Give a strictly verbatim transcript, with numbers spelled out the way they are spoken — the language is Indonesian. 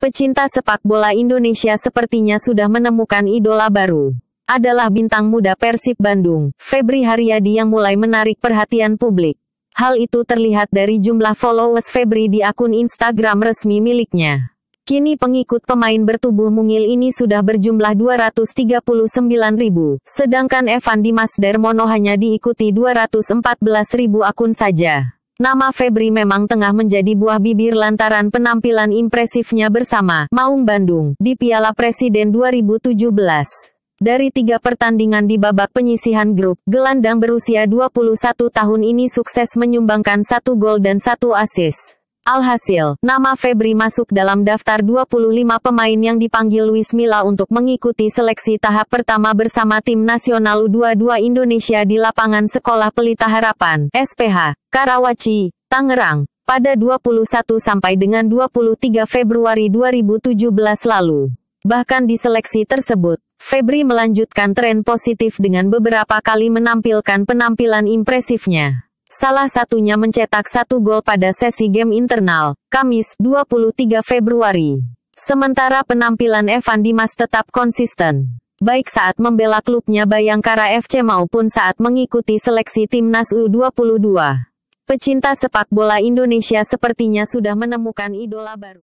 Pecinta sepak bola Indonesia sepertinya sudah menemukan idola baru. Adalah bintang muda Persib Bandung, Febri Haryadi yang mulai menarik perhatian publik. Hal itu terlihat dari jumlah followers Febri di akun Instagram resmi miliknya. Kini pengikut pemain bertubuh mungil ini sudah berjumlah dua ratus tiga puluh sembilan ribu, sedangkan Evan Dimas Darmono hanya diikuti dua ratus empat belas ribu akun saja. Nama Febri memang tengah menjadi buah bibir lantaran penampilan impresifnya bersama Maung Bandung di Piala Presiden dua ribu tujuh belas. Dari tiga pertandingan di babak penyisihan grup, gelandang berusia dua puluh satu tahun ini sukses menyumbangkan satu gol dan satu assist. Alhasil, nama Febri masuk dalam daftar dua puluh lima pemain yang dipanggil Luis Milla untuk mengikuti seleksi tahap pertama bersama tim nasional U dua puluh dua Indonesia di lapangan Sekolah Pelita Harapan, S P H, Karawaci, Tangerang, pada dua puluh satu sampai dengan dua puluh tiga Februari dua ribu tujuh belas lalu. Bahkan di seleksi tersebut, Febri melanjutkan tren positif dengan beberapa kali menampilkan penampilan impresifnya. Salah satunya mencetak satu gol pada sesi game internal, Kamis, dua puluh tiga Februari. Sementara penampilan Evan Dimas tetap konsisten, baik saat membela klubnya Bayangkara F C maupun saat mengikuti seleksi timnas U dua puluh dua. Pecinta sepak bola Indonesia sepertinya sudah menemukan idola baru.